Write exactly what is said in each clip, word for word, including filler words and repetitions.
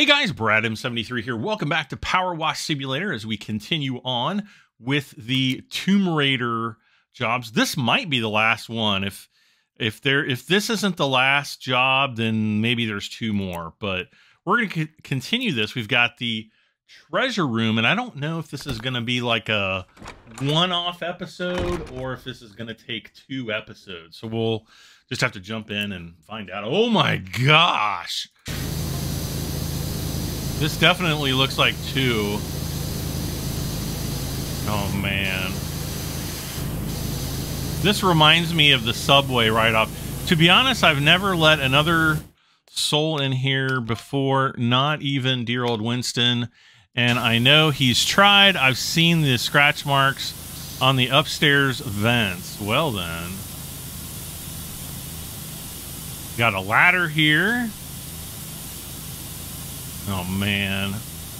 guys, Brad M seventy-three here. Welcome back to PowerWash Simulator as we continue on with the Tomb Raider jobs. This might be the last one. If if there if this isn't the last job, then maybe there's two more. But we're going to continue this. We've got the treasure room, and I don't know if this is going to be like a one-off episode or if this is going to take two episodes. So we'll just have to jump in and find out. Oh my gosh! This definitely looks like two. Oh, man. This reminds me of the subway right off. To be honest, I've never let another soul in here before, not even dear old Winston. And I know he's tried. I've seen the scratch marks on the upstairs vents. Well, then. Got a ladder here. Oh, man.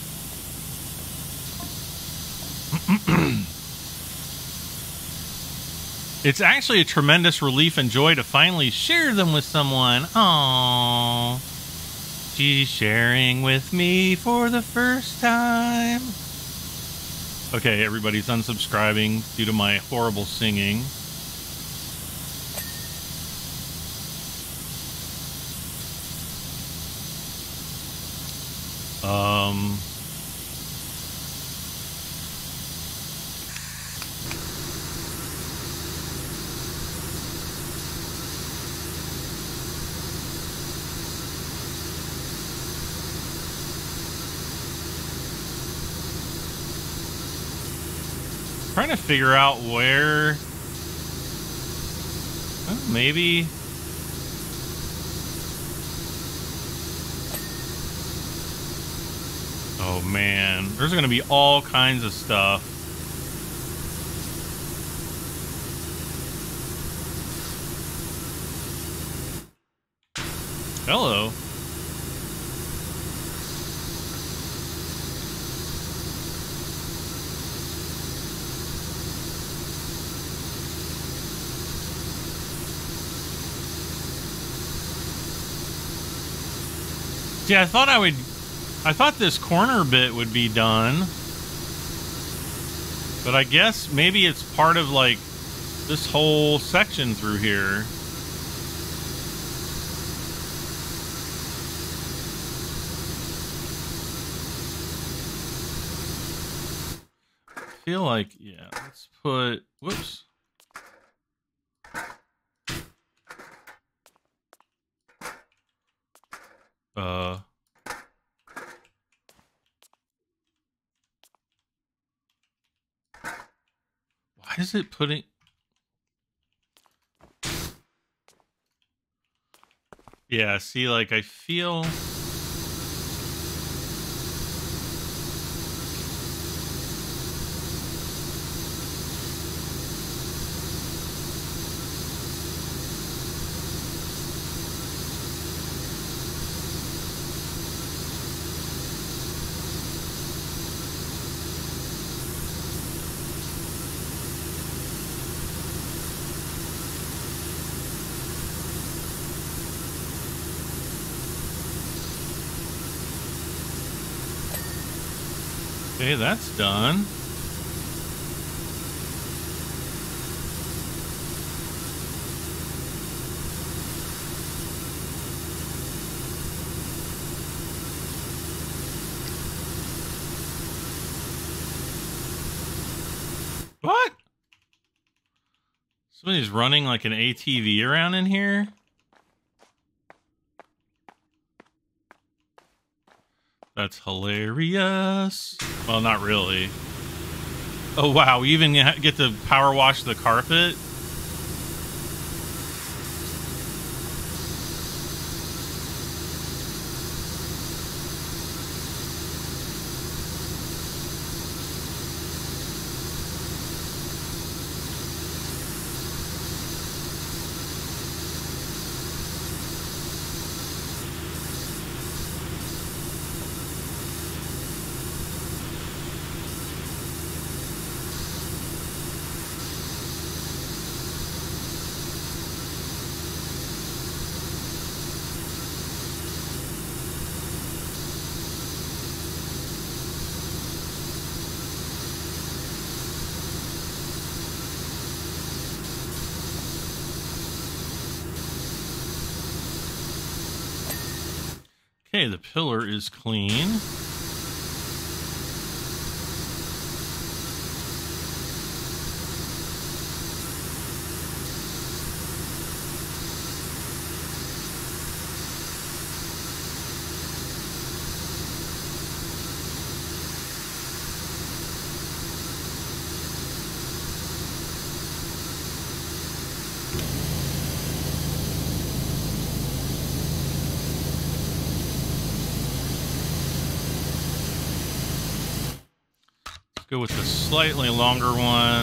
It's actually a tremendous relief and joy to finally share them with someone. Aww. She's sharing with me for the first time. Okay, everybody's unsubscribing due to my horrible singing. Um, trying to figure out where, oh, maybe. Oh man, there's going to be all kinds of stuff. Hello. See, I thought I would... I thought this corner bit would be done, but I guess maybe it's part of like this whole section through here. I feel like, yeah, let's put, whoops. Uh... Why is it putting... Yeah, see, like, I feel... Okay, that's done. What? Somebody's running like an A T V around in here? That's hilarious. Well, not really. Oh, wow. We even get to power wash the carpet. Okay, the pillar is clean. Go with the slightly longer one.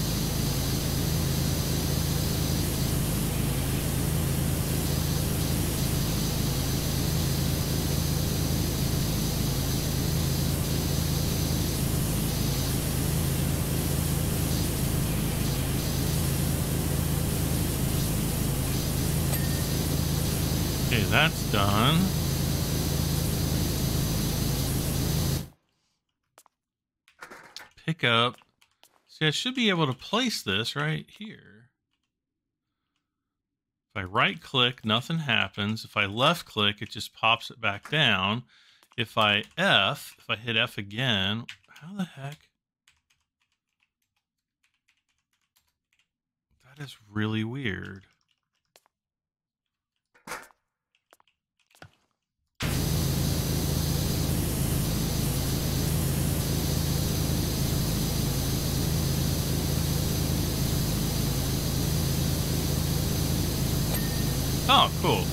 Okay, that's done. Pick up. See, I should be able to place this right here. If I right click, nothing happens. If I left click, it just pops it back down. If I F, if I hit F again, how the heck? That is really weird. Oh, cool.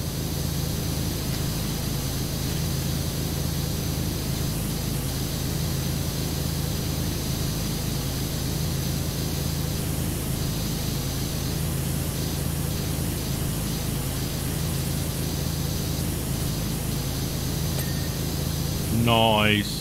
Nice.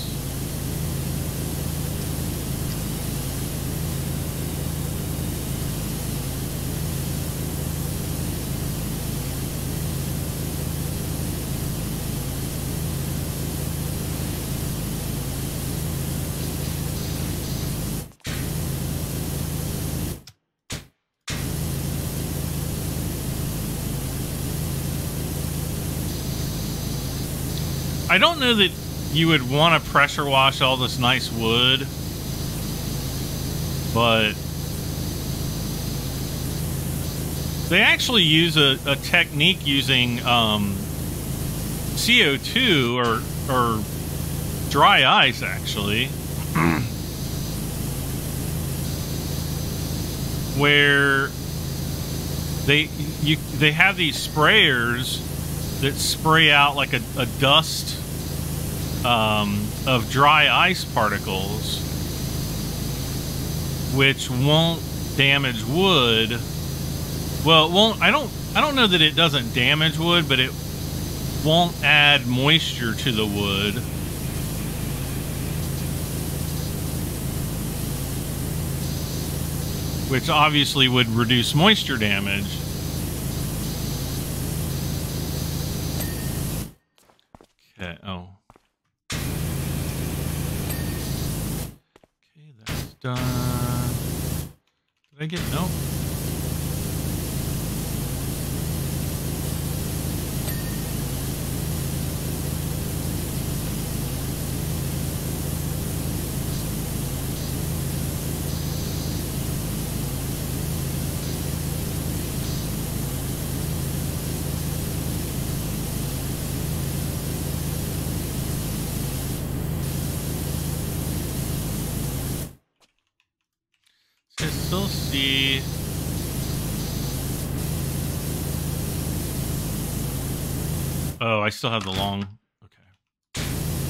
I don't know that you would want to pressure wash all this nice wood, but they actually use a, a technique using um, C O two or, or dry ice, actually, where they you they have these sprayers that spray out like a, a dust um, of dry ice particles, which won't damage wood. Well, it won't. I don't. I don't know that it doesn't damage wood, but it won't add moisture to the wood. Which obviously would reduce moisture damage. Okay, oh. Okay, that's done. Did I get, no? Still see. Oh, I still have the long. Okay.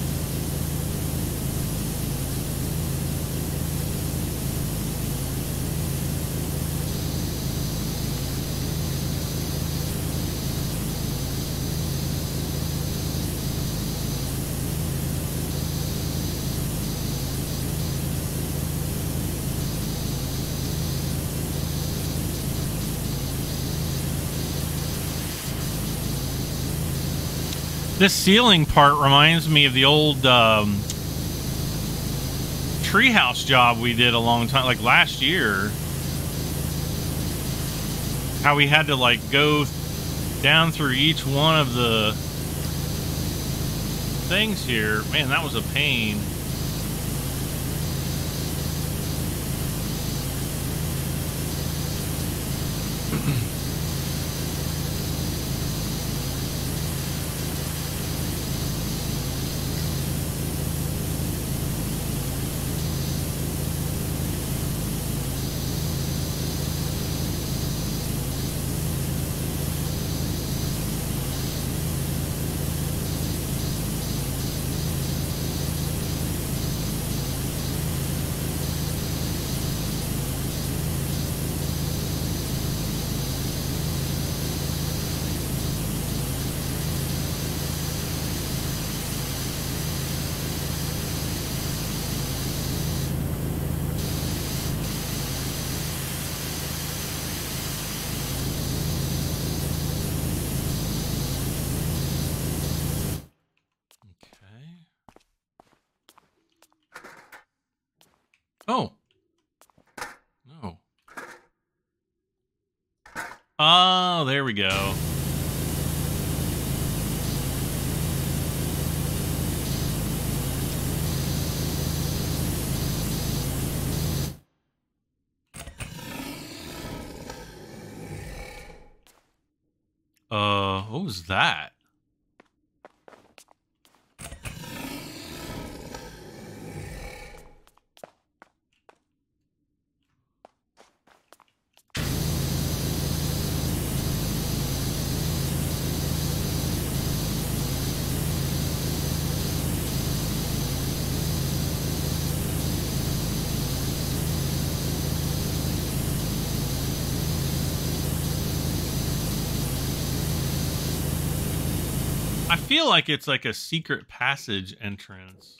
This ceiling part reminds me of the old um, treehouse job we did a long time, like last year. How we had to like go down through each one of the things here. Man, that was a pain. Oh. No. Oh, there we go. Uh, what was that? I feel like it's like a secret passage entrance.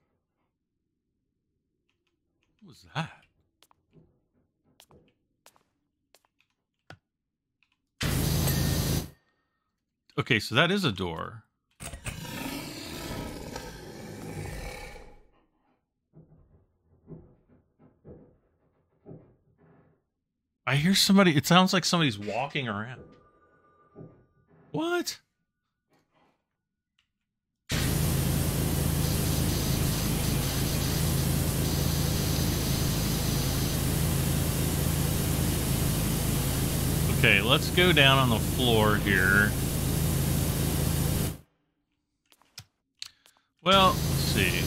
What was that? Okay, so that is a door. I hear somebody, it sounds like somebody's walking around. What? Okay, let's go down on the floor here. Well, let's see.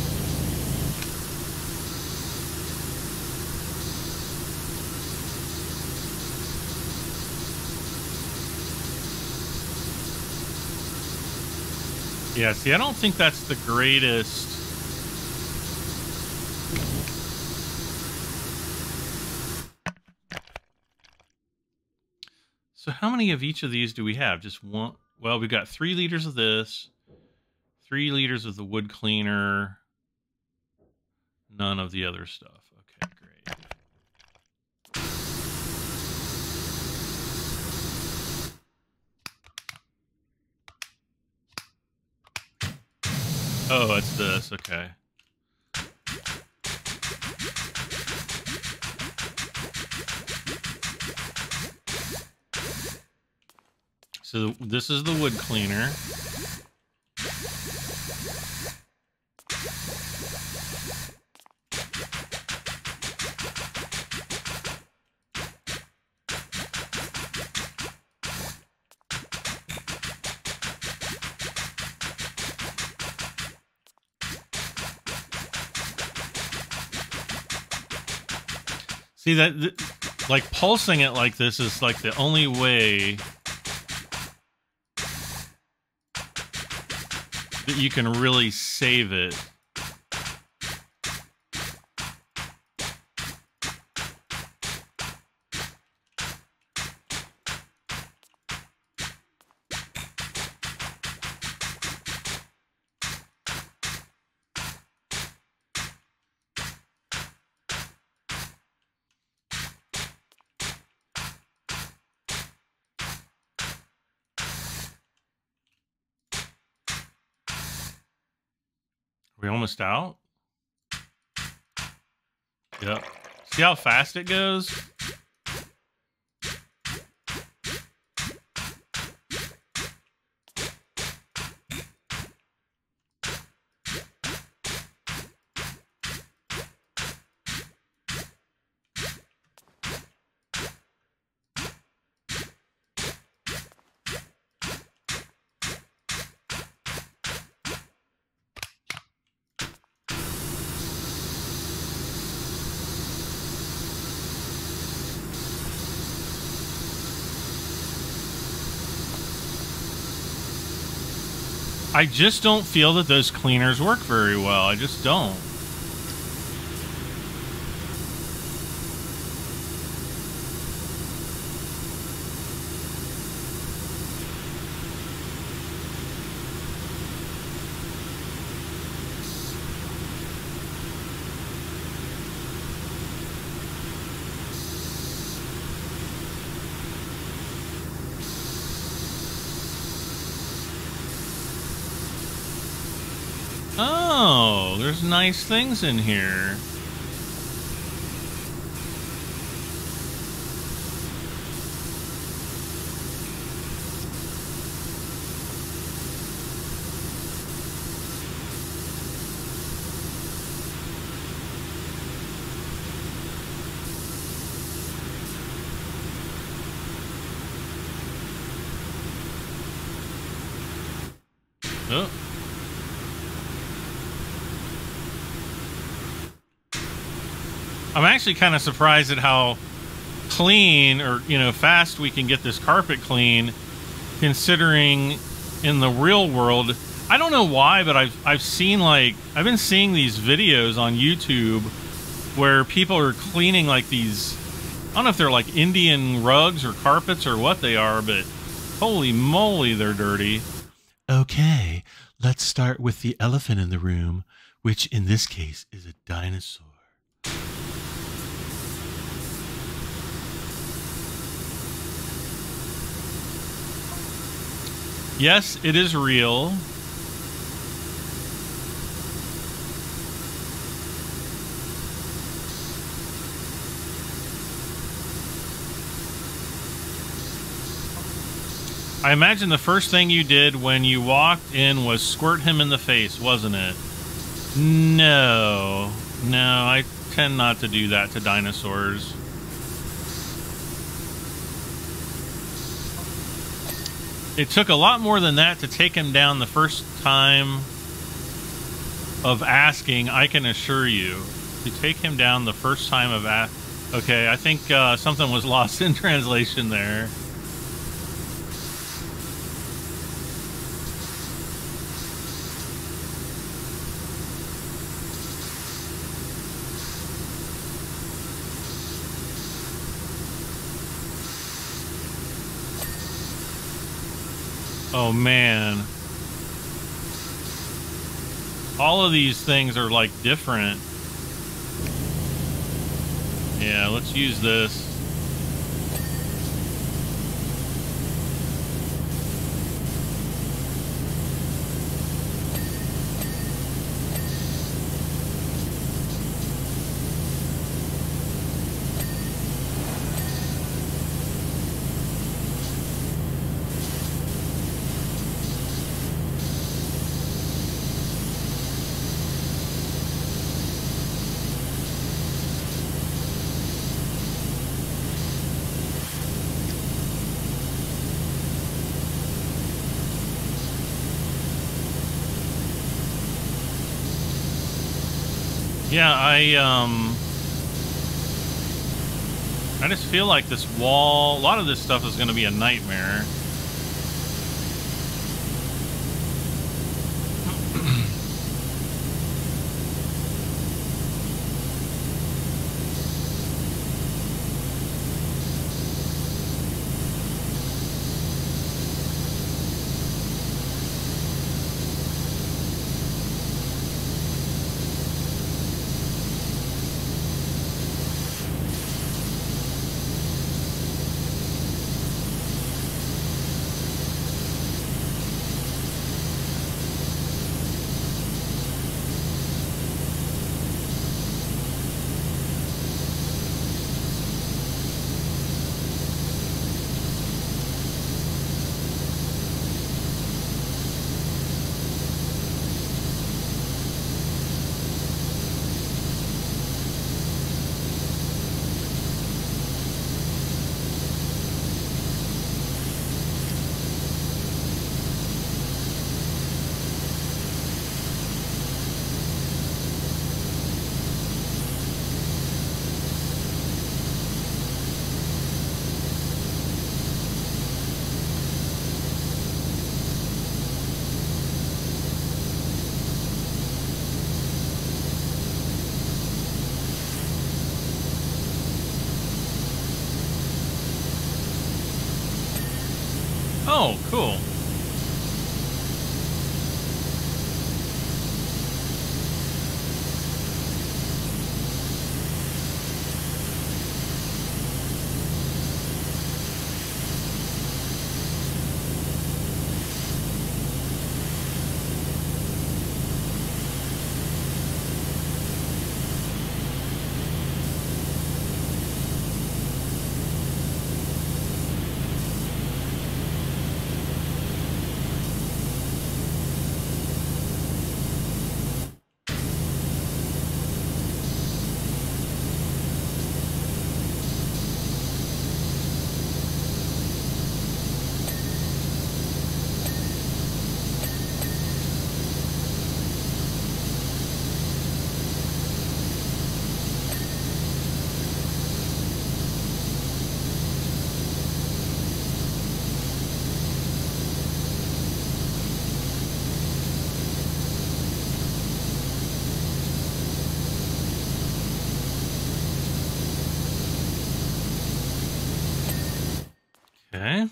Yeah, see, I don't think that's the greatest. So how many of each of these do we have? Just one? Well, we've got three liters of this, three liters of the wood cleaner, none of the other stuff. Okay, great. Oh, it's this. Okay. So this is the wood cleaner. See that, th like pulsing it like this is like the only way that you can really save it. Are we almost out? Yep. See how fast it goes? I just don't feel that those cleaners work very well. I just don't. Oh, there's nice things in here. Oh. I'm actually kind of surprised at how clean or, you know, fast we can get this carpet clean, considering in the real world, I don't know why, but I've, I've seen like, I've been seeing these videos on YouTube where people are cleaning like these, I don't know if they're like Indian rugs or carpets or what they are, but holy moly, they're dirty. Okay, let's start with the elephant in the room, which in this case is a dinosaur. Yes, it is real. I imagine the first thing you did when you walked in was squirt him in the face, wasn't it? No. No, I tend not to do that to dinosaurs. It took a lot more than that to take him down the first time of asking, I can assure you. To take him down the first time of a- Okay, I think uh, something was lost in translation there. Oh man. All of these things are like different. Yeah, let's use this. Yeah, I, um... I just feel like this wall... A lot of this stuff is going to be a nightmare. Oh, cool. Okay.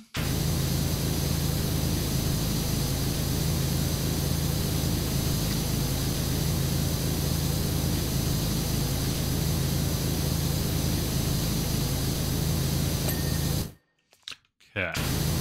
Okay.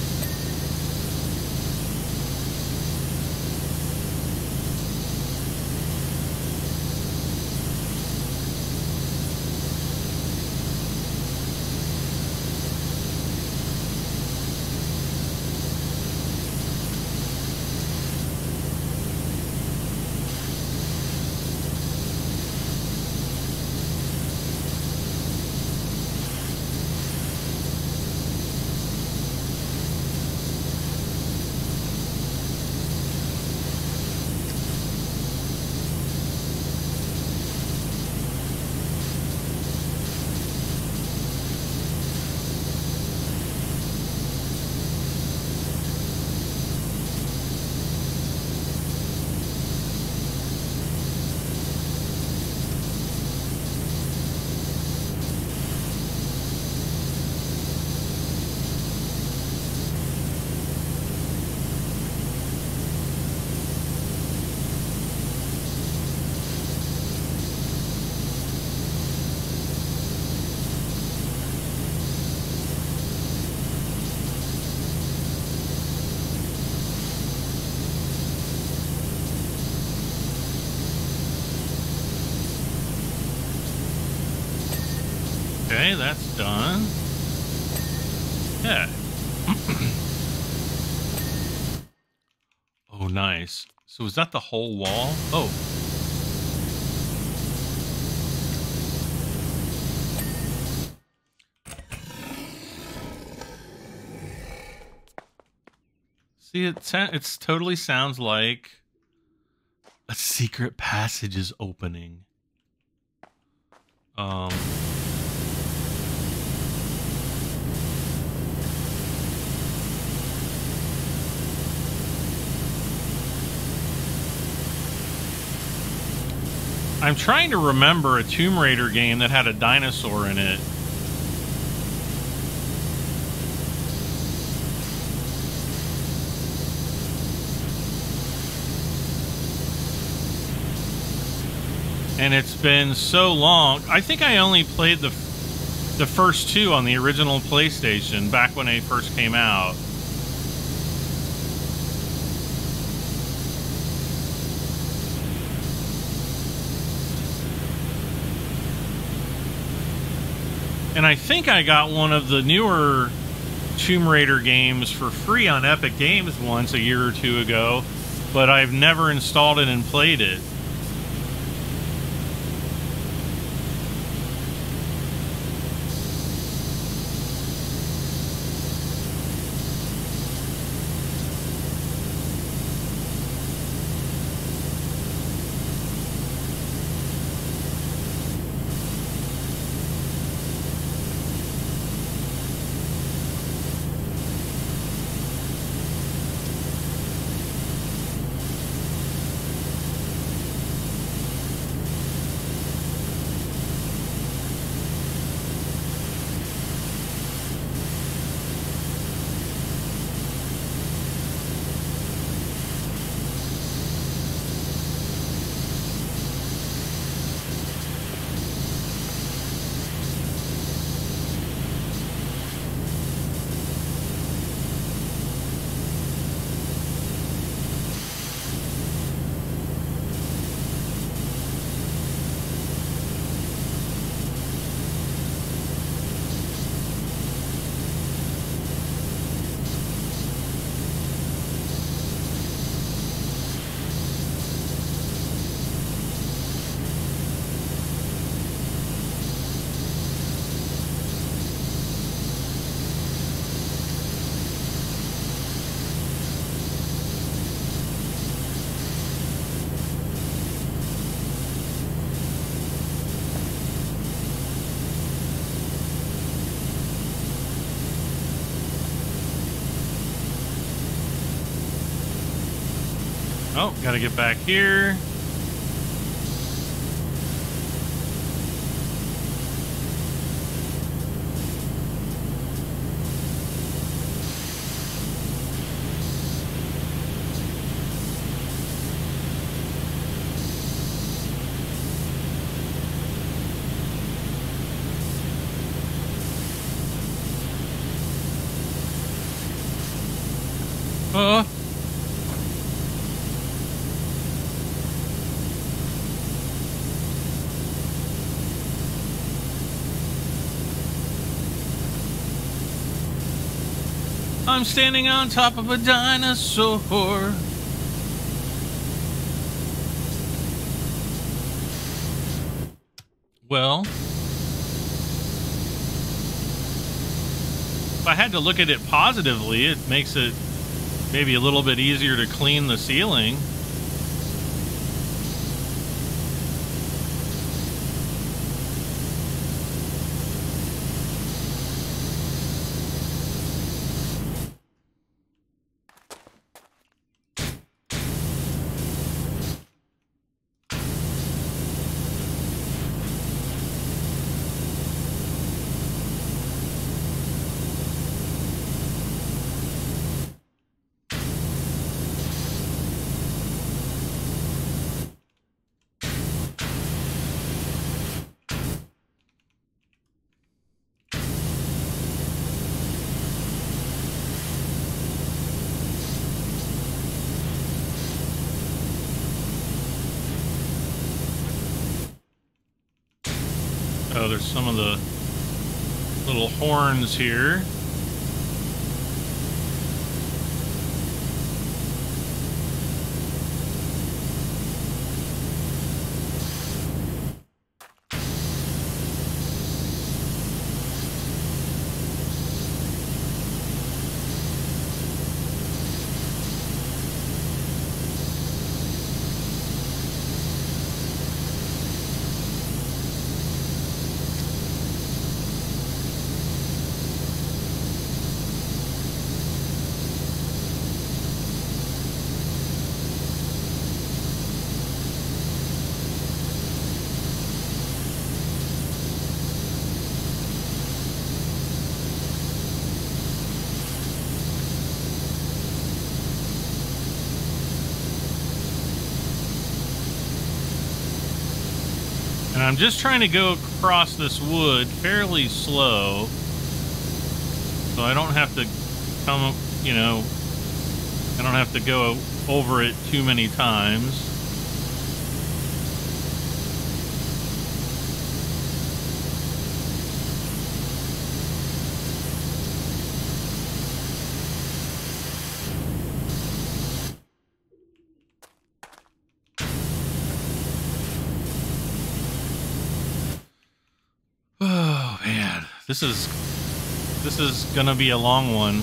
Okay, that's done. Yeah. Oh, nice. So is that the whole wall? Oh. See, it it's totally sounds like a secret passage is opening. Um... I'm trying to remember a Tomb Raider game that had a dinosaur in it. And it's been so long. I think I only played the the first two on the original PlayStation back when they first came out. And I think I got one of the newer Tomb Raider games for free on Epic Games once a year or two ago, but I've never installed it and played it. Oh, gotta get back here. Uh. I'm standing on top of a dinosaur. Well, if I had to look at it positively, it makes it maybe a little bit easier to clean the ceiling. Oh, there's some of the little horns here. And I'm just trying to go across this wood fairly slow, so I don't have to come, you know, I don't have to go over it too many times. Oh man, this is this is gonna be a long one.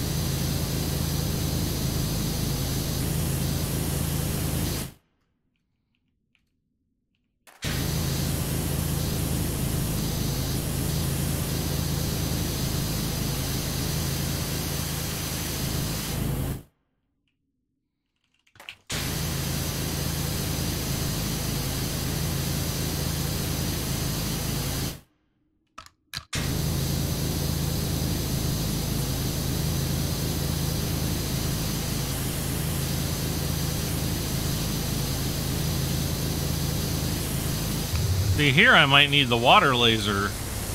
See, here I might need the water laser.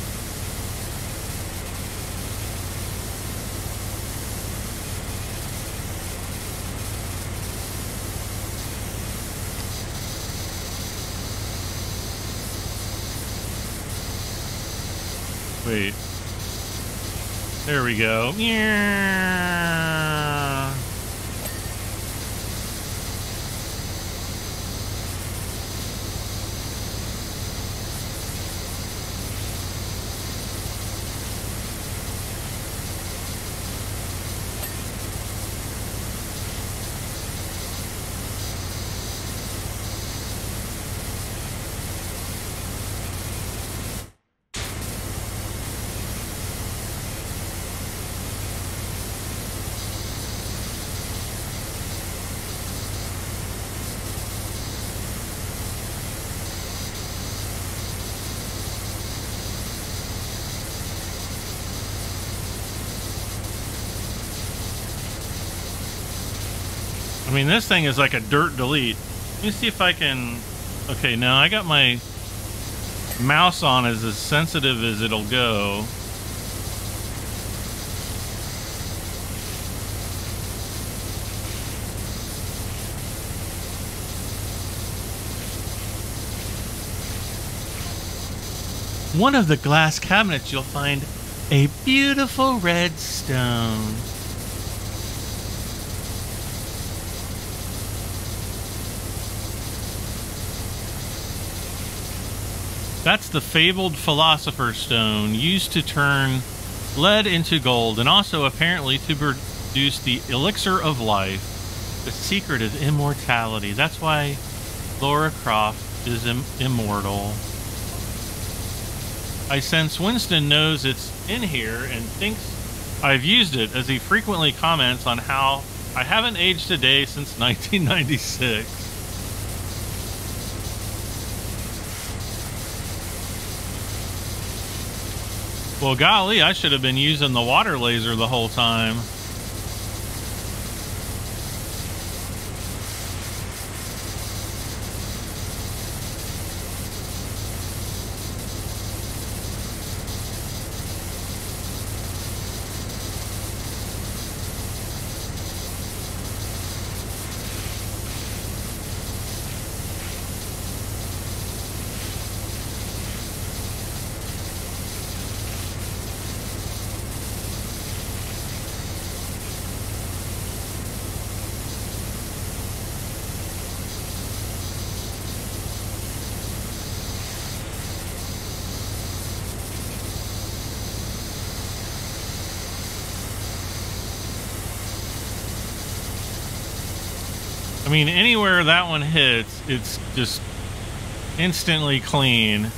Wait. There we go. Yeah. I mean, this thing is like a dirt delete. Let me see if I can... Okay, now I got my mouse on is as sensitive as it'll go. One of the glass cabinets, you'll find a beautiful red stone. That's the fabled Philosopher's Stone, used to turn lead into gold, and also apparently to produce the elixir of life, the secret of immortality. That's why Lara Croft is im immortal. I sense Winston knows it's in here and thinks I've used it, as he frequently comments on how I haven't aged a day since nineteen ninety-six. Well, golly, I should have been using the water laser the whole time. I mean, anywhere that one hits, it's just instantly clean.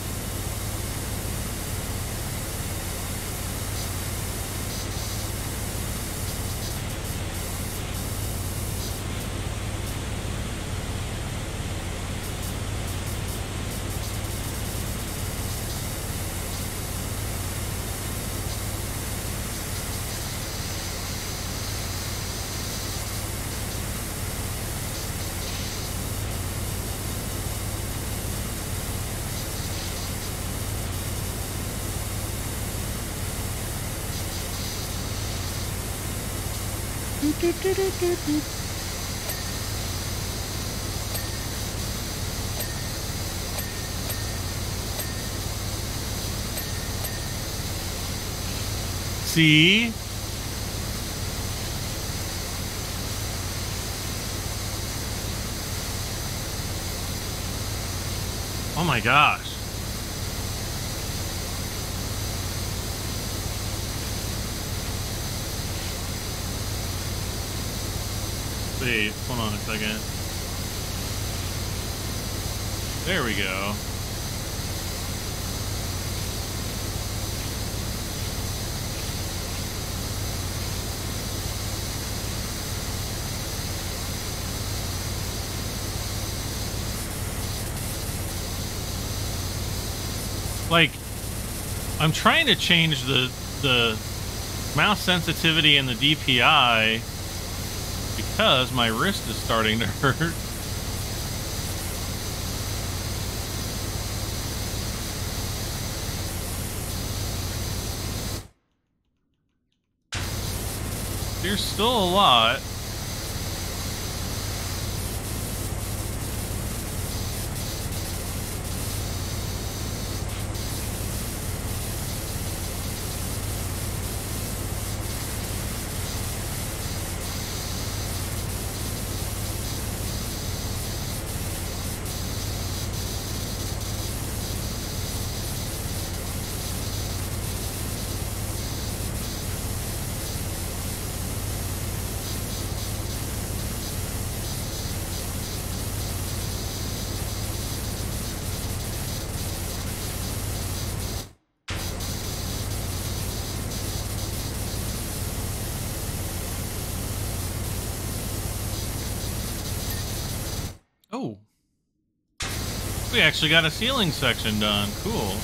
See? Oh my gosh. Wait, hold on a second. There we go. Like, I'm trying to change the the mouse sensitivity and the D P I because my wrist is starting to hurt. There's still a lot. Oh, we actually got a ceiling section done. Cool.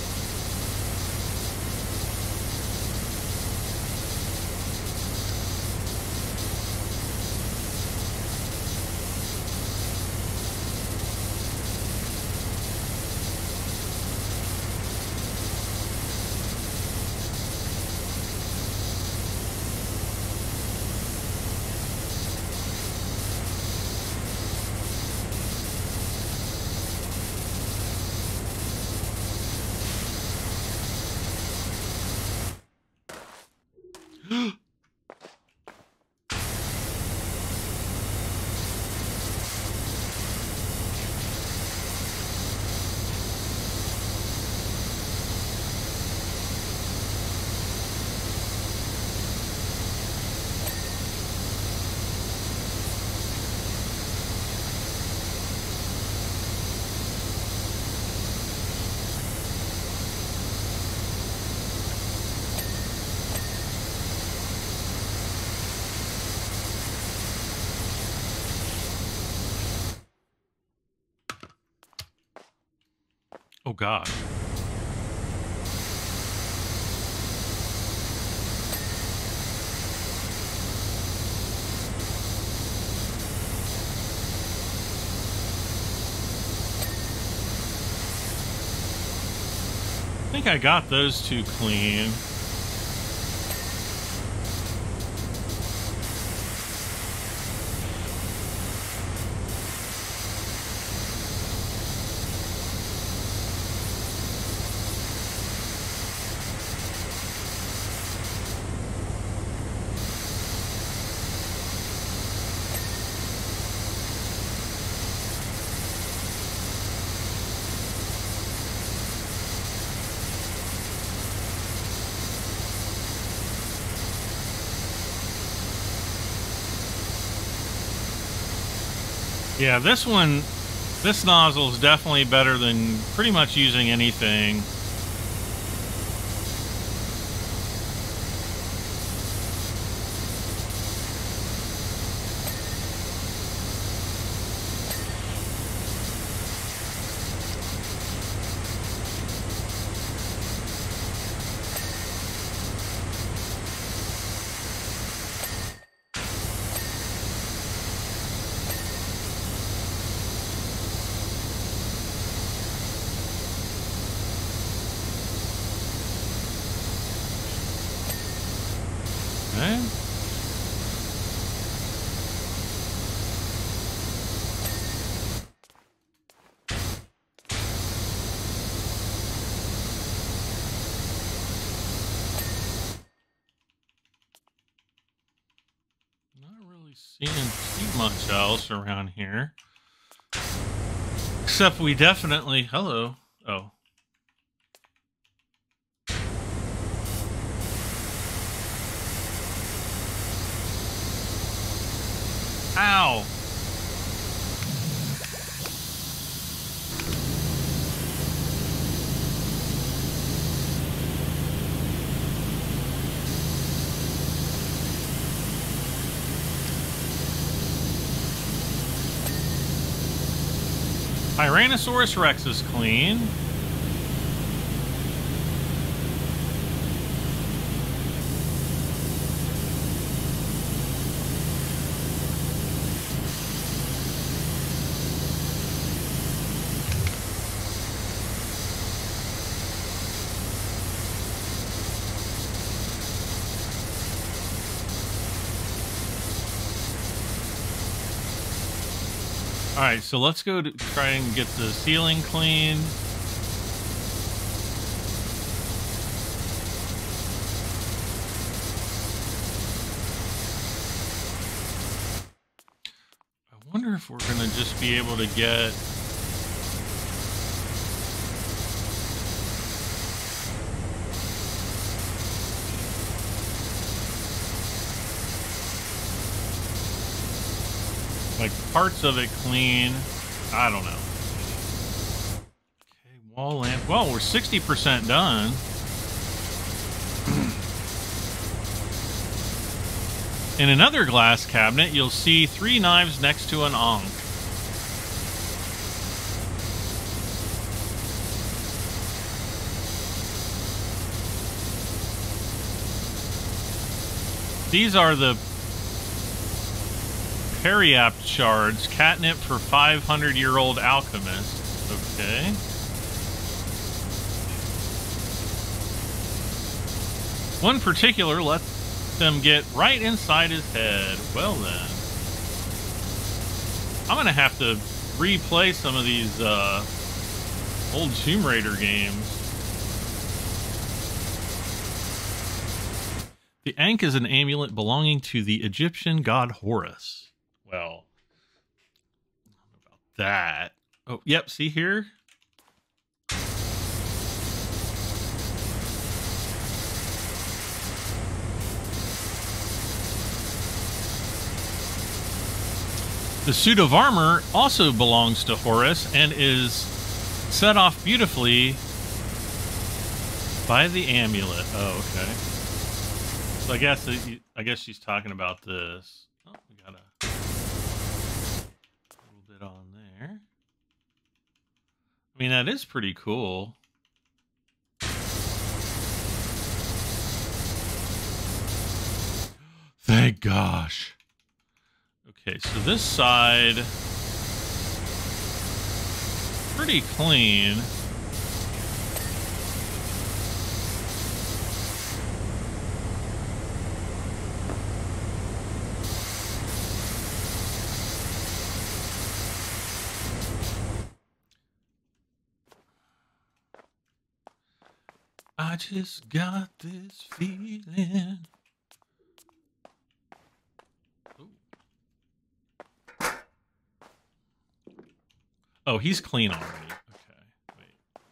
Oh, God. I think I got those two clean. Yeah, this one, this nozzle is definitely better than pretty much using anything. Okay. Not really seeing too much else around here. Except we definitely... Hello. Oh. Ow! Tyrannosaurus Rex is clean. All right, so let's go to try and get the ceiling clean. I wonder if we're gonna just be able to get... like parts of it clean. I don't know. Okay, wall lamp. Well, we're sixty percent done. In another glass cabinet, you'll see three knives next to an ankh. These are the Periapt shards, catnip for five hundred year old alchemist. Okay. One particular let them get right inside his head. Well then. I'm gonna have to replay some of these uh, old Tomb Raider games. The ankh is an amulet belonging to the Egyptian god Horus. Well, I don't know about that. Oh, yep, see here? The suit of armor also belongs to Horus and is set off beautifully by the amulet. Oh, okay. So I guess I guess she's talking about this. Oh, we got a little bit on there. I mean, that is pretty cool. Thank gosh. Okay, so this side, pretty clean. I just got this feeling. Oh, he's clean already. Okay, wait.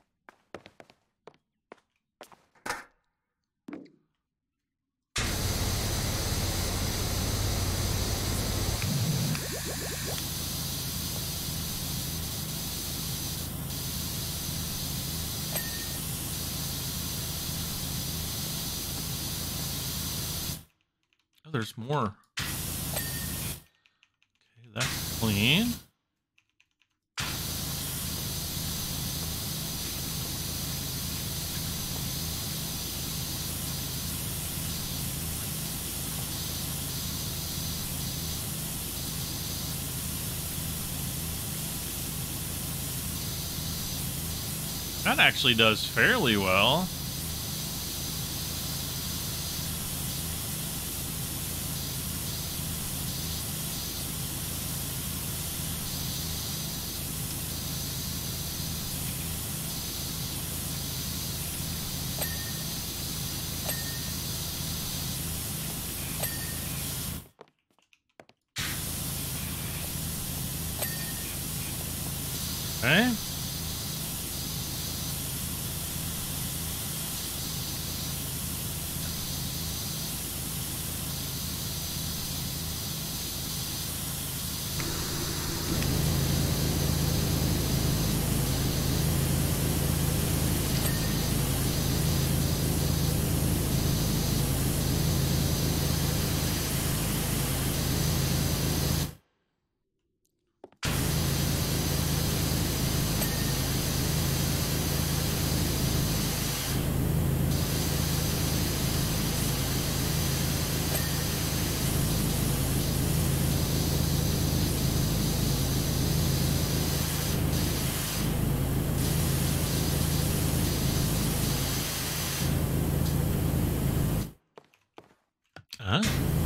Oh, there's more. Okay, that's clean. That actually does fairly well. Okay. Huh?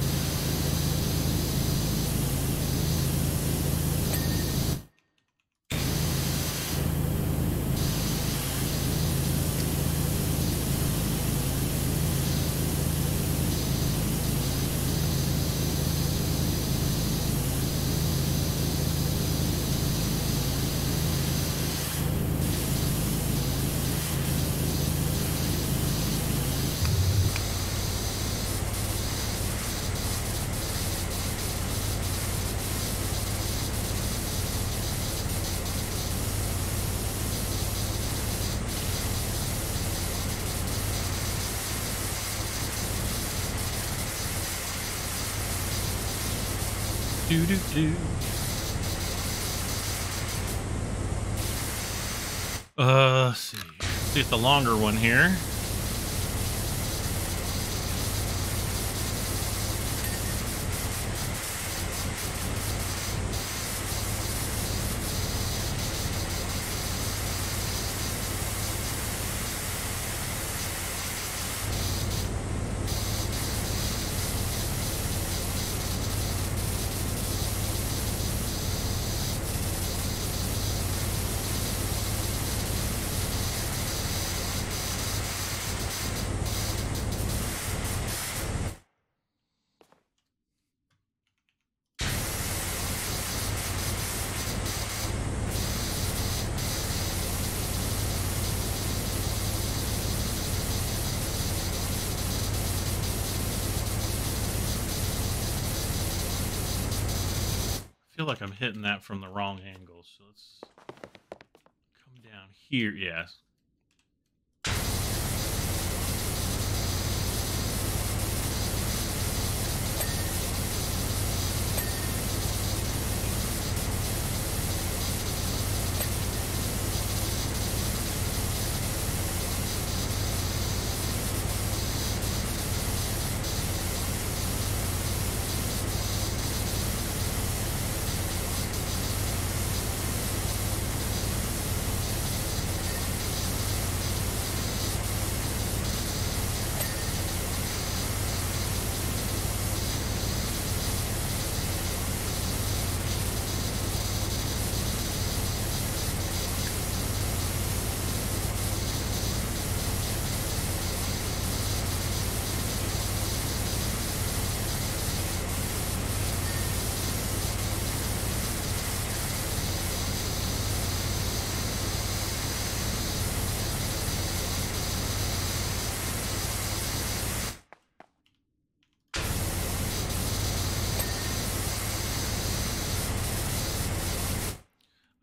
Do do do. Uh, let's see. Let's get the longer one here. I feel like I'm hitting that from the wrong angle, so let's come down here. Yes.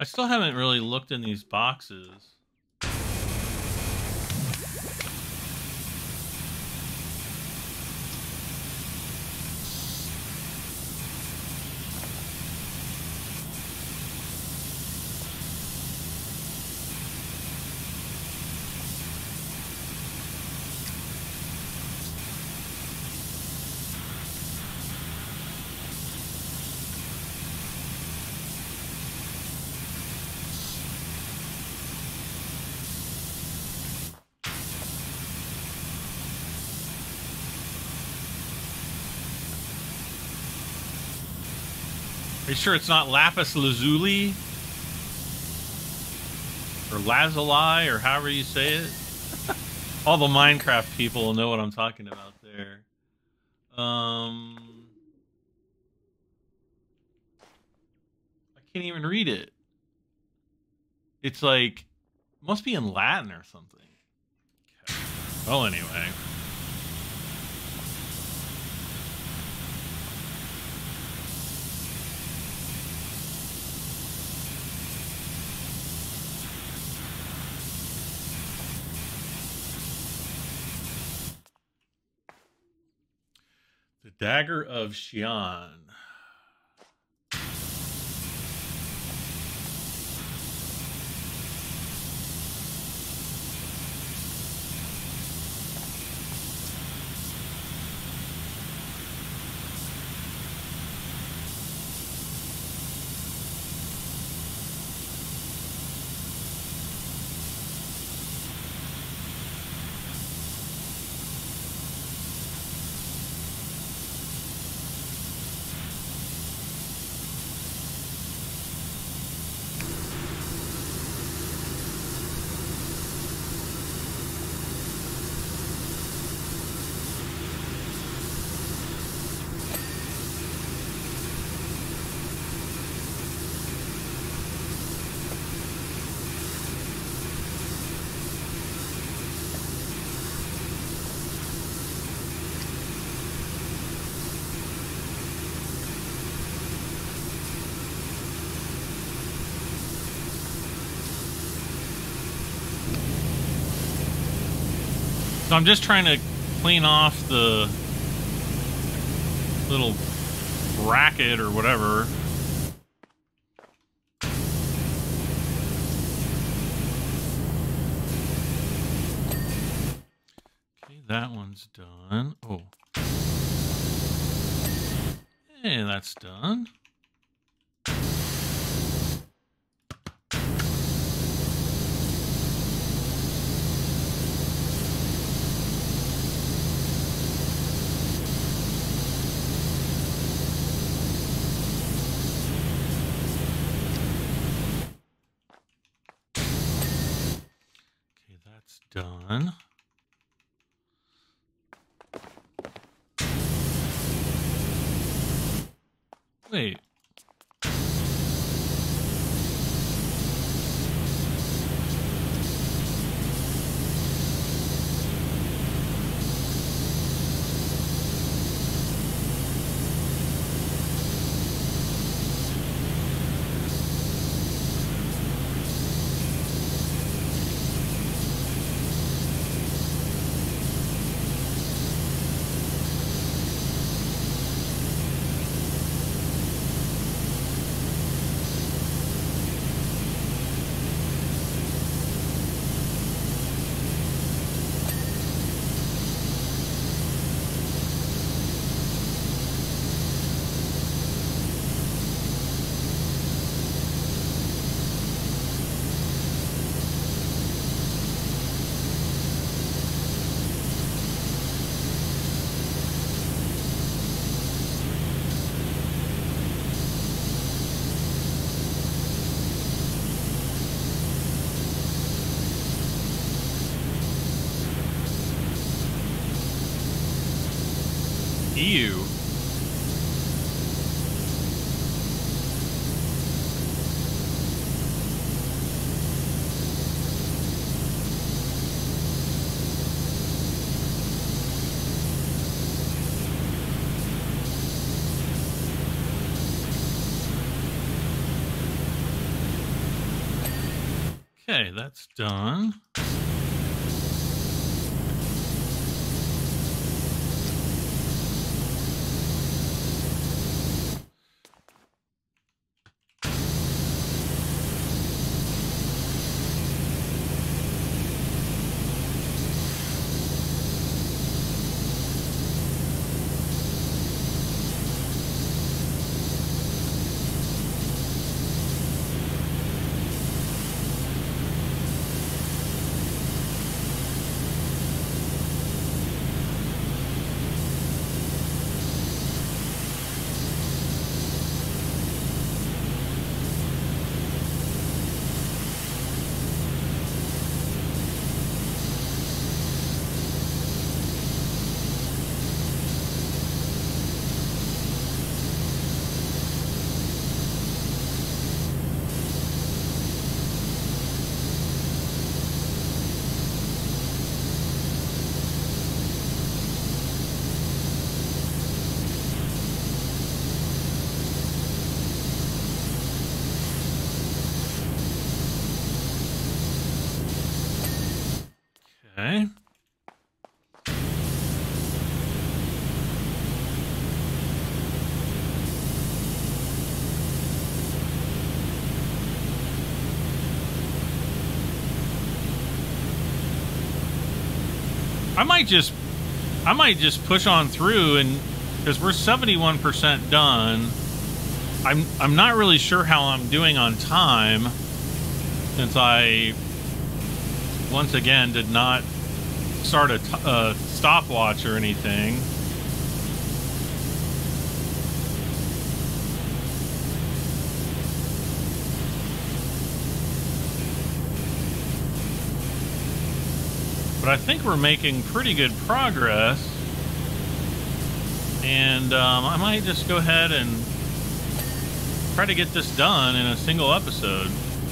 still haven't really looked in these boxes. Are you sure it's not lapis lazuli? Or lazuli, or however you say it? All the Minecraft people will know what I'm talking about there. Um, I can't even read it. It's like, must be in Latin or something. Okay. Well, anyway. The Dagger of Xi'an. So I'm just trying to clean off the little bracket or whatever. Okay, that one's done. Oh. Hey, that's done. Done. Wait. Ew. Okay, that's done. Okay. I might just, I might just push on through, and because we're seventy-one percent done. I'm, I'm not really sure how I'm doing on time, since I, once again, did not start a, t a stopwatch or anything. But I think we're making pretty good progress. And um, I might just go ahead and try to get this done in a single episode.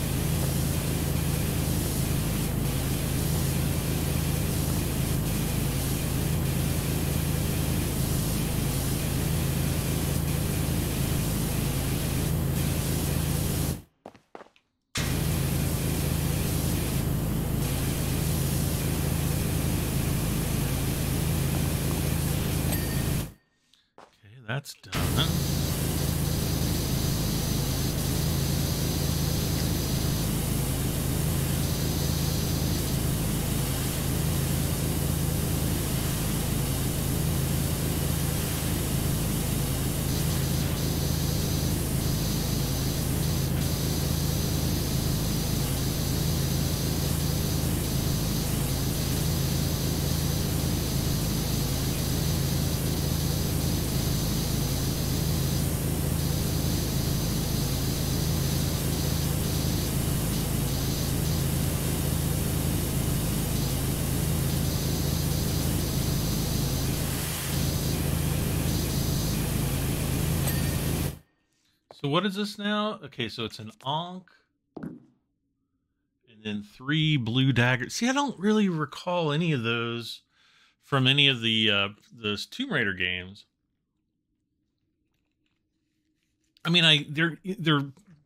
That's done. So what is this now? Okay, so it's an Ankh. And then three blue daggers. See, I don't really recall any of those from any of the uh, those Tomb Raider games. I mean, I they're they're.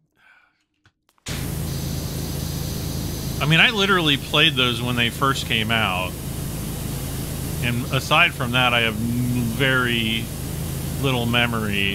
I mean, I literally played those when they first came out, and aside from that, I have very little memory.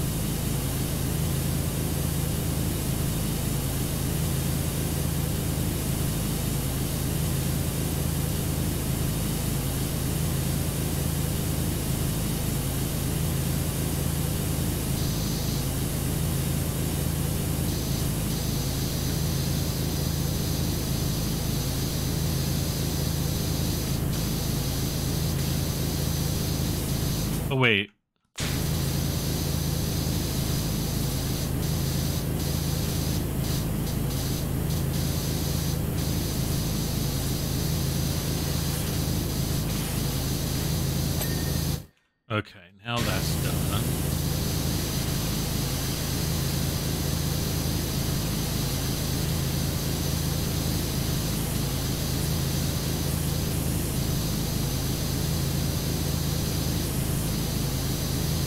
Oh, wait. Okay, now that's done.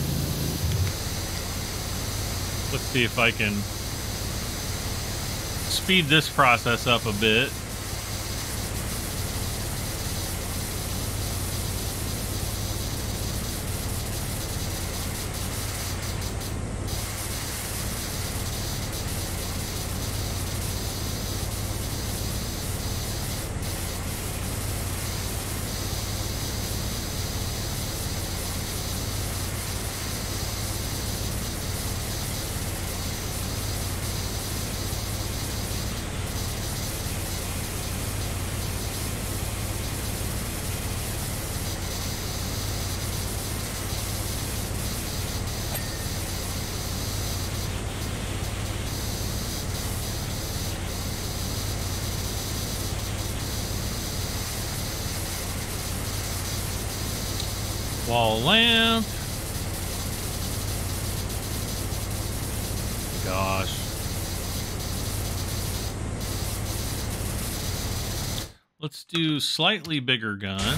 Let's see if I can speed this process up a bit. Wall lamp. Gosh. Let's do slightly bigger gun.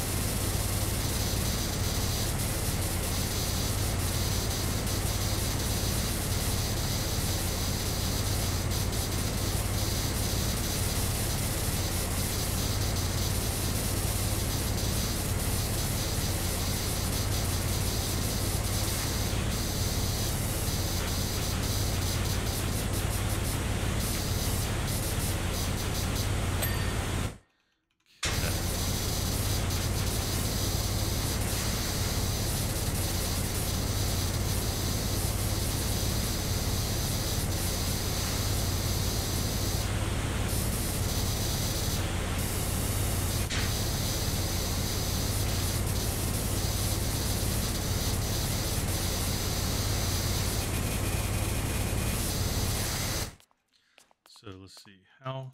So let's see how.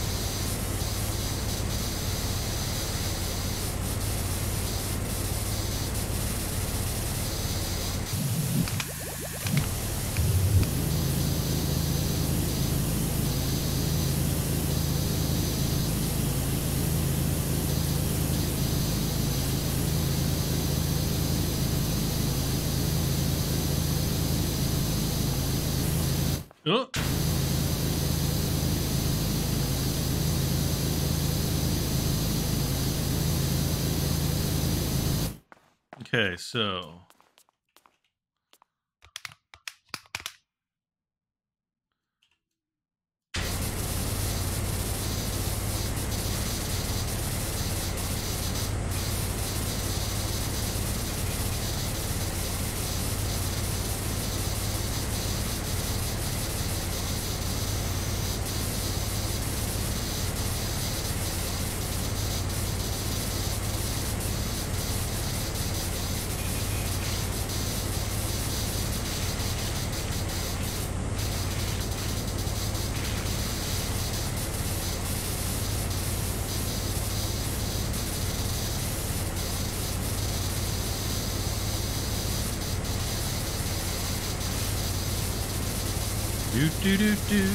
Oh. Okay, so do do do do.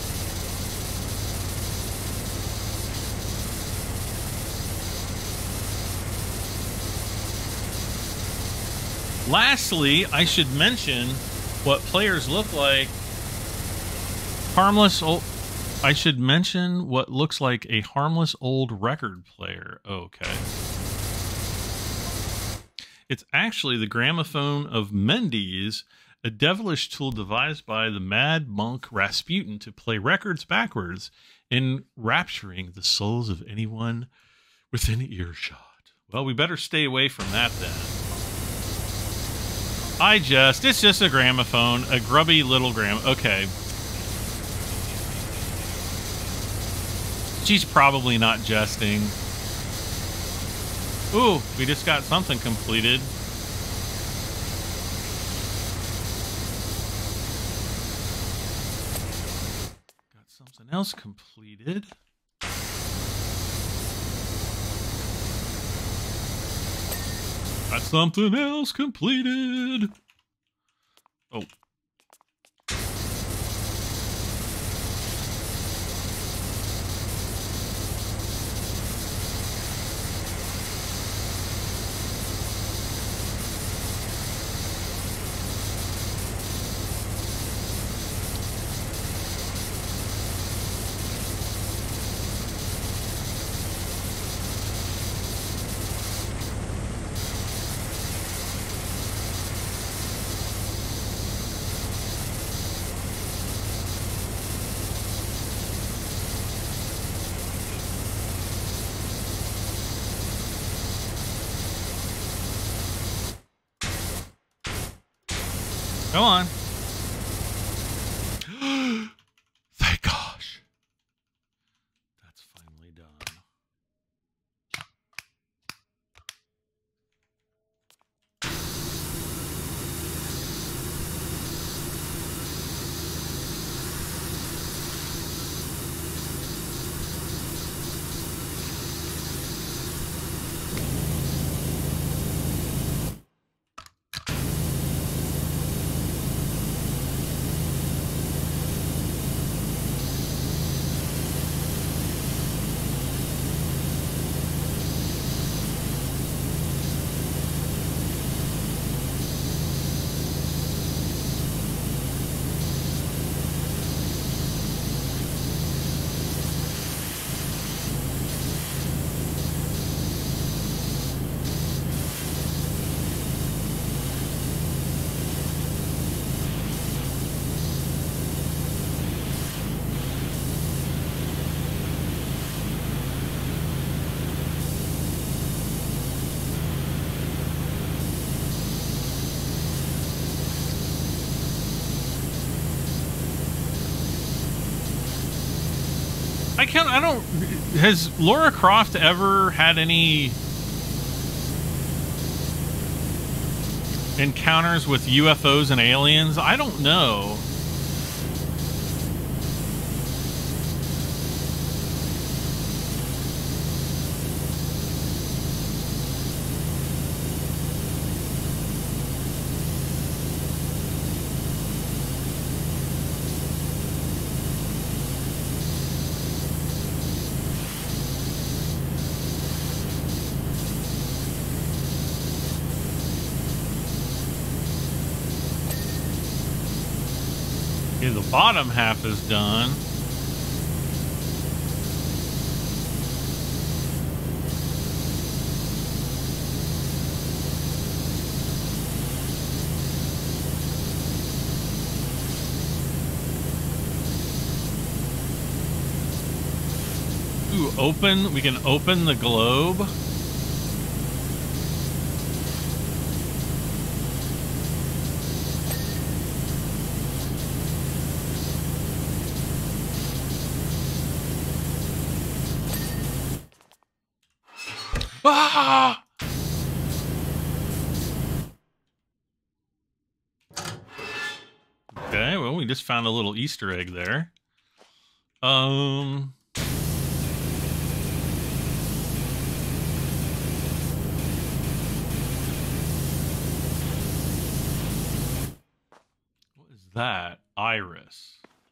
Lastly, I should mention what players look like. Harmless old. I should mention what looks like a harmless old record player. Okay. It's actually the gramophone of Mendes, a devilish tool devised by the mad monk Rasputin to play records backwards, enrapturing the souls of anyone within earshot. Well, we better stay away from that then. I just, it's just a gramophone, a grubby little gram. Okay. She's probably not jesting. Ooh, we just got something completed. Got something else completed. Got something else completed. Oh. Come on. Thank gosh. That's finally done. I can't, I don't, has Laura Croft ever had any encounters with U F Os and aliens? I don't know. Okay, the bottom half is done. Ooh, open, we can open the globe. Ah! Okay, well, we just found a little Easter egg there. Um... What is that? Iris.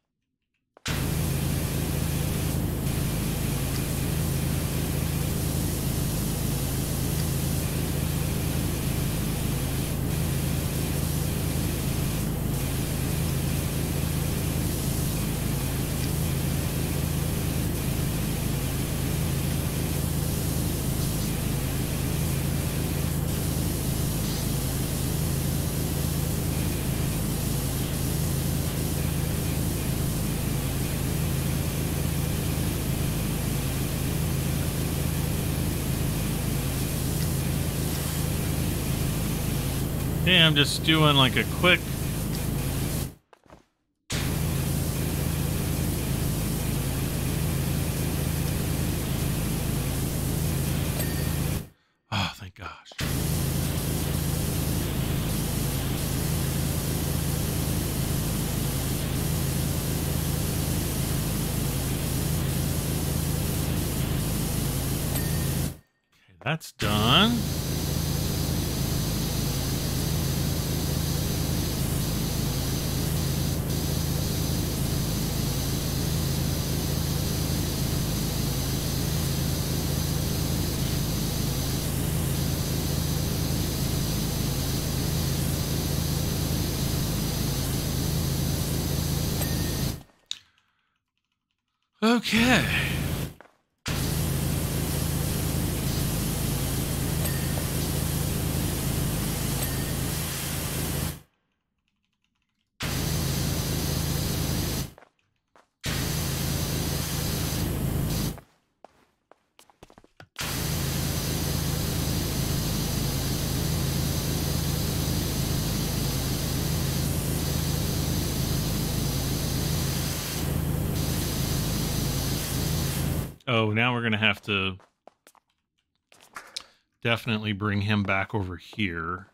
Okay, I'm just doing like a quick... Oh, thank gosh. Okay, that's done. Okay. Oh, now we're going to have to definitely bring him back over here.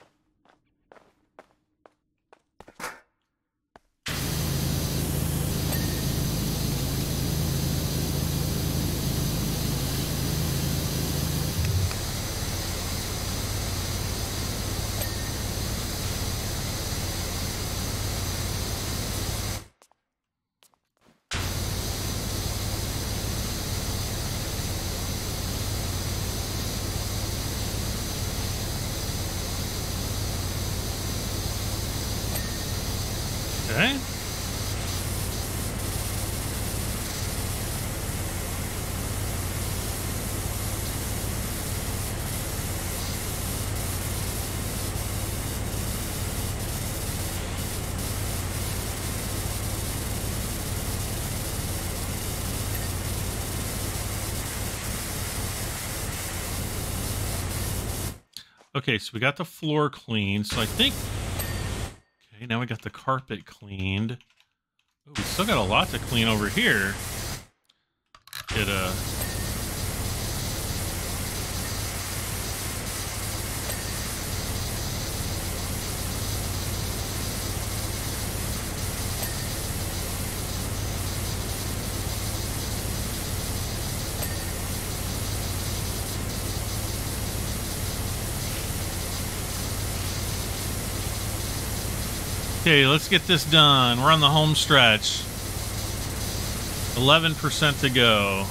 Okay. Okay, so we got the floor cleaned. So I think... Okay, now we got the carpet cleaned. Oh, we still got a lot to clean over here. Get a... Okay, let's get this done. We're on the home stretch. eleven percent to go.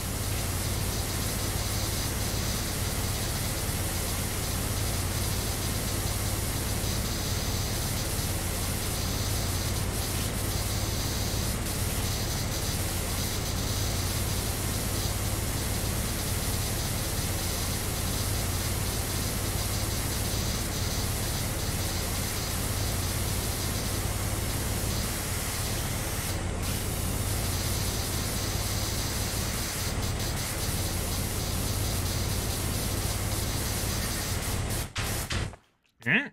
Yeah.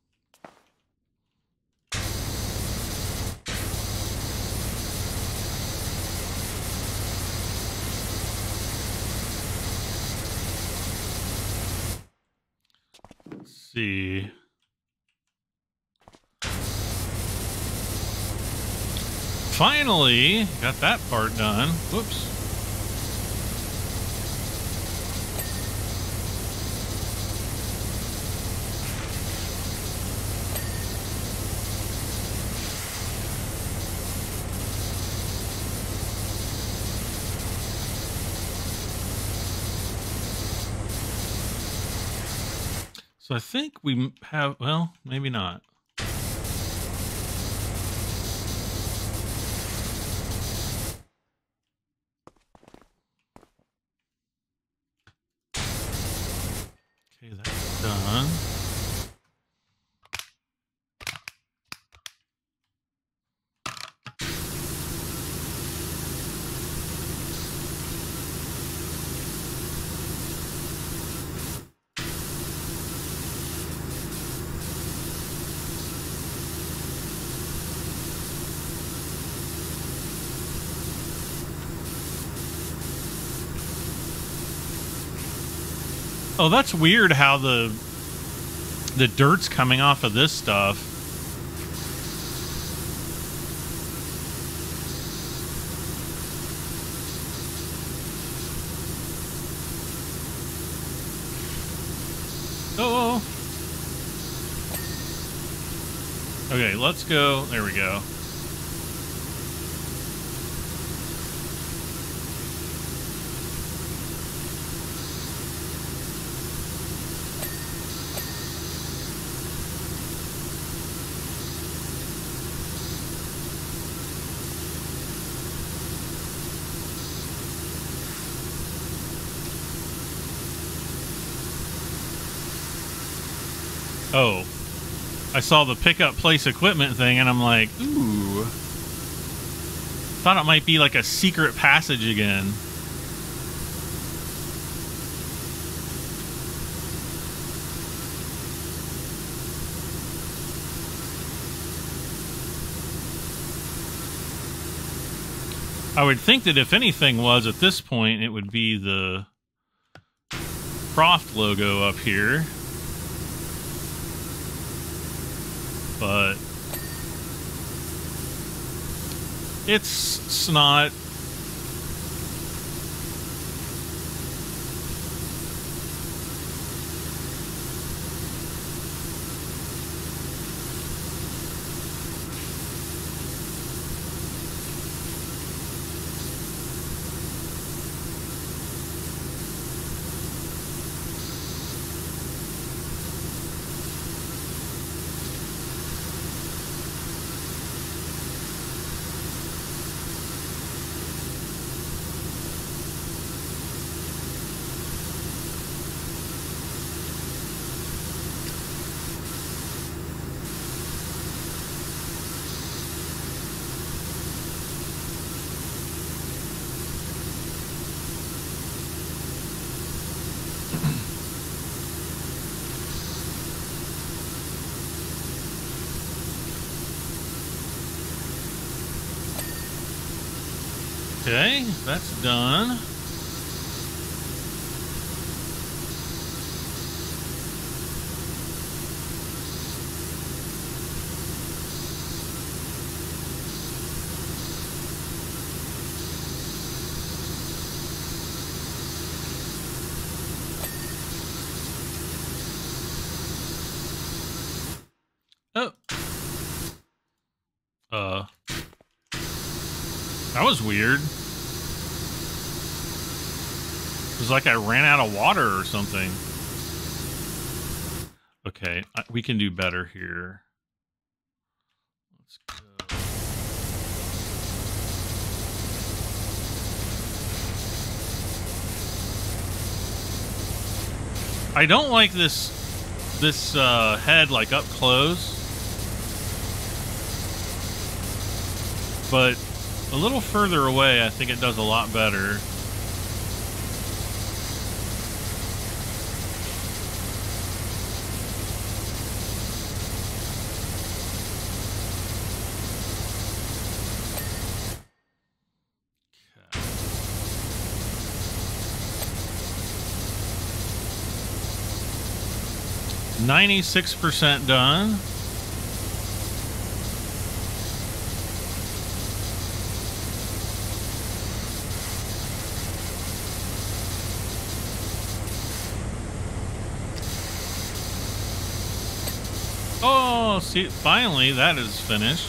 Let's see. Finally, got that part done. Whoops. So I think we have, well, maybe not. Okay, that's done. Oh, that's weird how the the dirt's coming off of this stuff. Oh. Okay, let's go. There we go. Oh, I saw the pick up place equipment thing and I'm like, ooh. Thought it might be like a secret passage again. I would think that if anything was at this point, it would be the Croft logo up here. But it's snot. Okay, that's done. Oh. Uh. That was weird. It was like I ran out of water or something. Okay, I, we can do better here. Let's go. I don't like this this uh, head like up close, but a little further away, I think it does a lot better. ninety-six percent done. Oh, see, finally that is finished.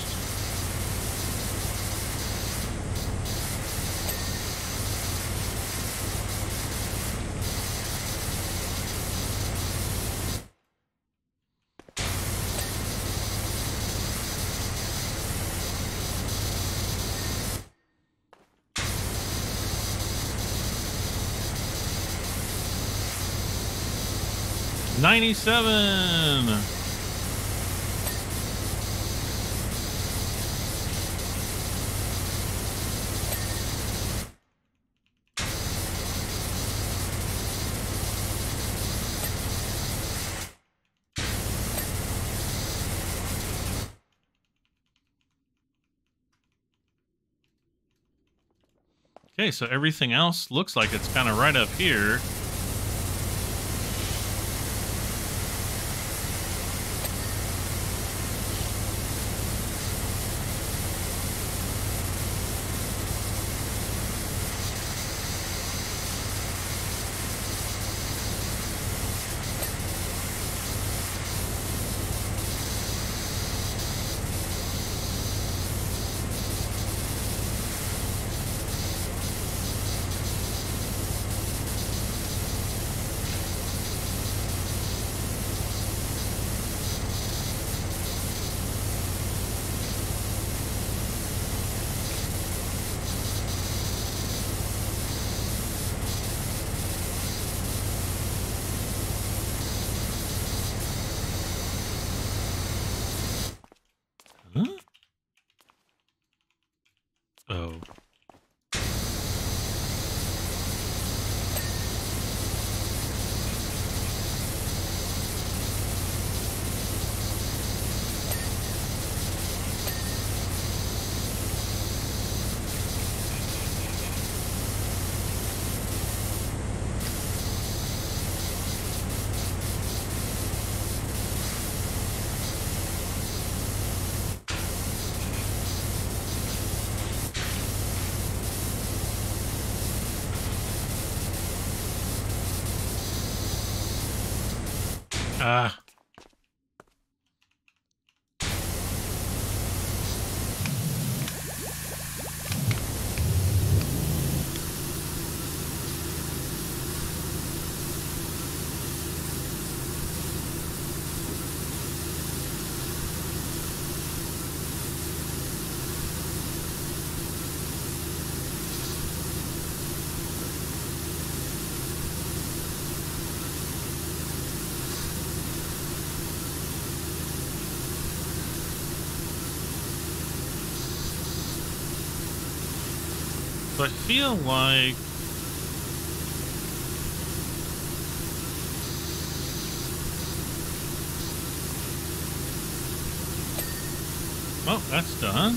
ninety-seven. Okay, so everything else looks like it's kind of right up here. Huh? Oh. Ah. So I feel like oh, that's done.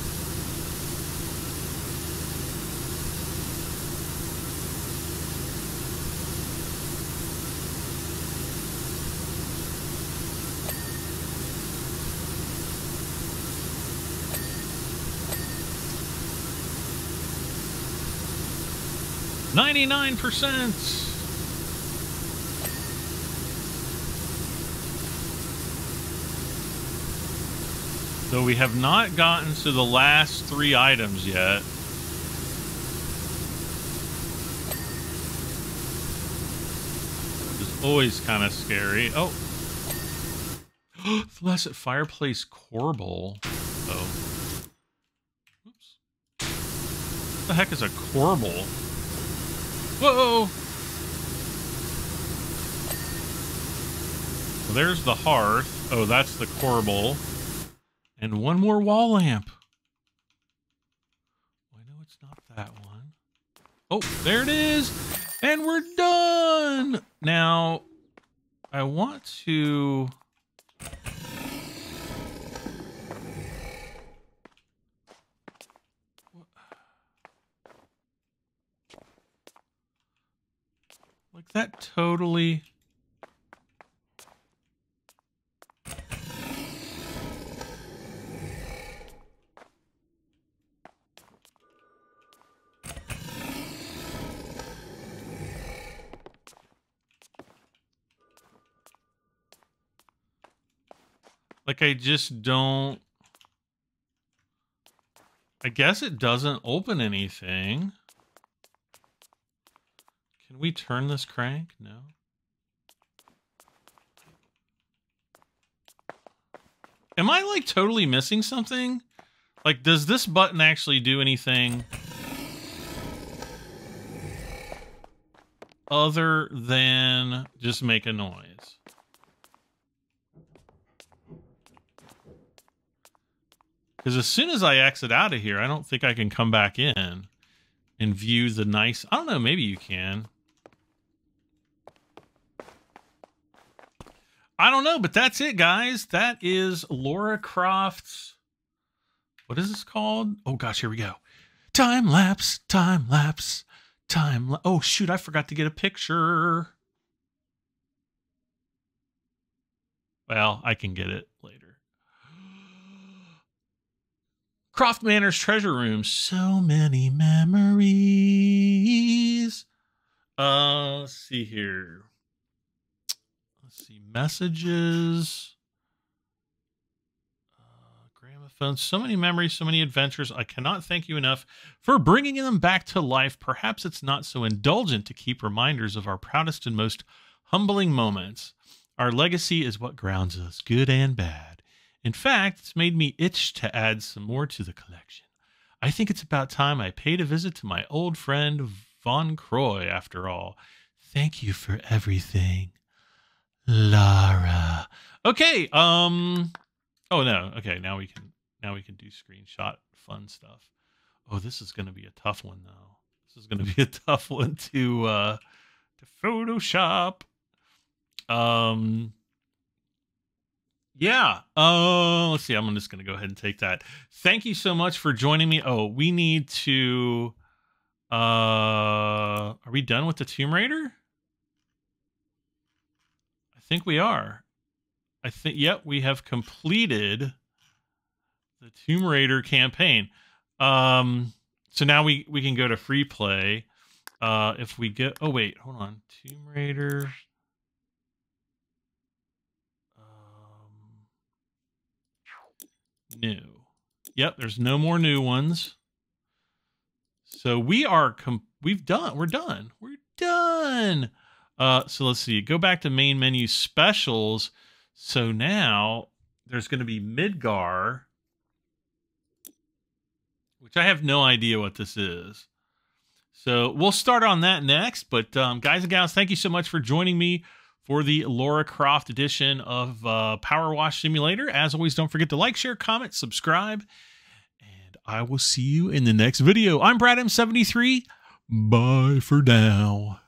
ninety-nine percent. So we have not gotten to the last three items yet. Which is always kind of scary. Oh. Fluorescent fireplace corbel. Oh. Oops. What the heck is a corbel? Whoa! Well, there's the hearth. Oh, that's the corbel. And one more wall lamp. I know it's not that one. Oh, there it is. And we're done. Now, I want to... Like that totally... Like, I just don't... I guess it doesn't open anything. Can we turn this crank? No. Am I, like, totally missing something? Like, does this button actually do anything other than just make a noise? Because as soon as I exit out of here, I don't think I can come back in and view the nice... I don't know, maybe you can. I don't know, but that's it, guys. That is Lara Croft's... What is this called? Oh, gosh, here we go. Time lapse, time lapse, time... La oh, shoot, I forgot to get a picture. Well, I can get it later. Croft Manor's treasure room. So many memories. Uh, let's see here. Let's see. Messages. Uh, gramophone. So many memories, so many adventures. I cannot thank you enough for bringing them back to life. Perhaps it's not so indulgent to keep reminders of our proudest and most humbling moments. Our legacy is what grounds us, good and bad. In fact, it's made me itch to add some more to the collection. I think it's about time I paid a visit to my old friend Von Croy, after all. Thank you for everything, Lara. Okay, um... Oh, no. Okay, now we can now we can do screenshot fun stuff. Oh, this is going to be a tough one, though. This is going to be a tough one to, uh, to Photoshop. Um... Yeah. Uh, let's see. I'm just going to go ahead and take that. Thank you so much for joining me. Oh, we need to... Uh, are we done with the Tomb Raider? I think we are. I think, yep, we have completed the Tomb Raider campaign. Um, so now we, we can go to free play. Uh, if we get... Oh, wait. Hold on. Tomb Raider... New. Yep, there's no more new ones. So we are, com we've done, we're done. We're done. Uh, so let's see, go back to main menu specials. So now there's going to be Midgar, which I have no idea what this is. So we'll start on that next. But um, guys and gals, thank you so much for joining me for the Lara Croft edition of uh, PowerWash Simulator. As always, don't forget to like, share, comment, subscribe, and I will see you in the next video. I'm Brad M seventy-three. Bye for now.